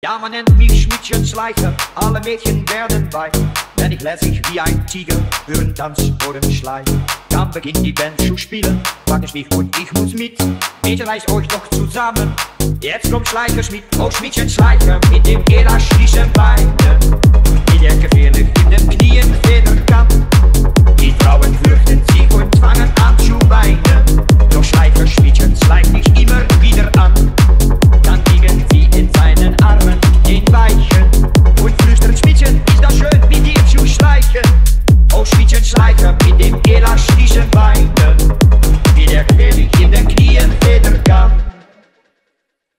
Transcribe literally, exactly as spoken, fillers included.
Ja, man nennt mich Schmidtchen, Schleicher, alle Mädchen werden bei. Denn ich lässig wie ein Tiger für den Tanz oder den Schlei. Dann beginnt die Band zu spielen, frag ich mich und ich muss mit. Bitte reißt euch doch zusammen, jetzt kommt Schleicher Schmidt. Oh Schmidtchen, Schleicher mit dem elastischen Beinen, wie der gefährlich in den Knien federn kann.